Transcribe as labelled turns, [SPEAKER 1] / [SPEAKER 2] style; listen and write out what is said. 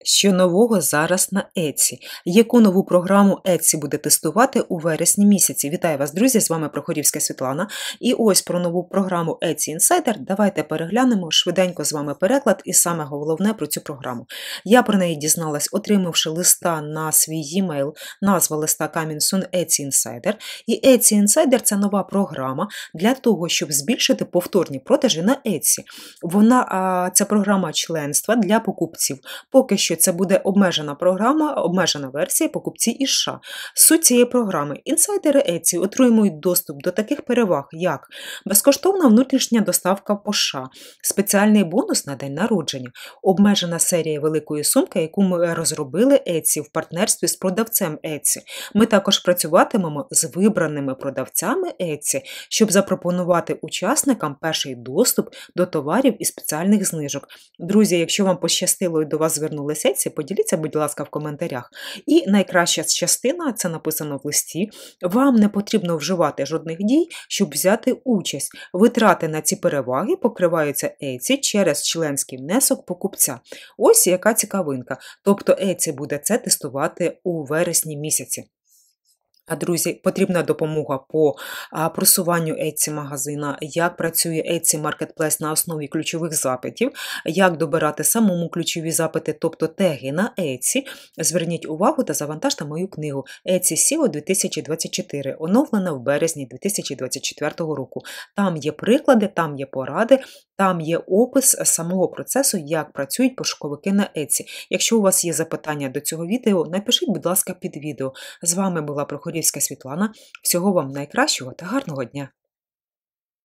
[SPEAKER 1] Що нового зараз на Etsy? Яку нову програму Etsy буде тестувати у вересні місяці? Вітаю вас, друзі! З вами Прохорівська Світлана. І ось про нову програму Etsy Insider. Давайте переглянемо швиденько з вами переклад і саме головне про цю програму. Я про неї дізналась, отримавши листа на свій e-mail. Назва листа Coming Soon Etsy Insider. І Etsy Insider – це нова програма для того, щоб збільшити повторні продажі на Etsy. Це програма членства для покупців. Поки що це буде обмежена програма, обмежена версія покупці із США. Суть цієї програми. Інсайдери Etsy отримують доступ до таких переваг, як безкоштовна внутрішня доставка по США, спеціальний бонус на день народження, обмежена серія великої сумки, яку ми розробили Etsy в партнерстві з продавцем Etsy. Ми також працюватимемо з вибраними продавцями Etsy, щоб запропонувати учасникам перший доступ до товарів і спеціальних знижок. Друзі, якщо вам пощастило і до вас звернулися Etsy, поділіться, будь ласка, в коментарях. І найкраща частина, це написано в листі, вам не потрібно вживати жодних дій, щоб взяти участь. Витрати на ці переваги покриваються Etsy через членський внесок покупця. Ось яка цікавинка. Тобто Etsy буде це тестувати у вересні місяці. Друзі, потрібна допомога по просуванню Etsy-магазина, як працює Etsy Marketplace на основі ключових запитів, як добирати самому ключові запити, тобто теги на Etsy. Зверніть увагу та завантажте мою книгу Etsy SEO 2024, оновлена в березні 2024 року. Там є приклади, там є поради, там є опис самого процесу, як працюють пошуковики на Etsy. Якщо у вас є запитання до цього відео, напишіть, будь ласка, під відео. З вами була Прохорівська Світлана. Всього вам найкращого та гарного дня!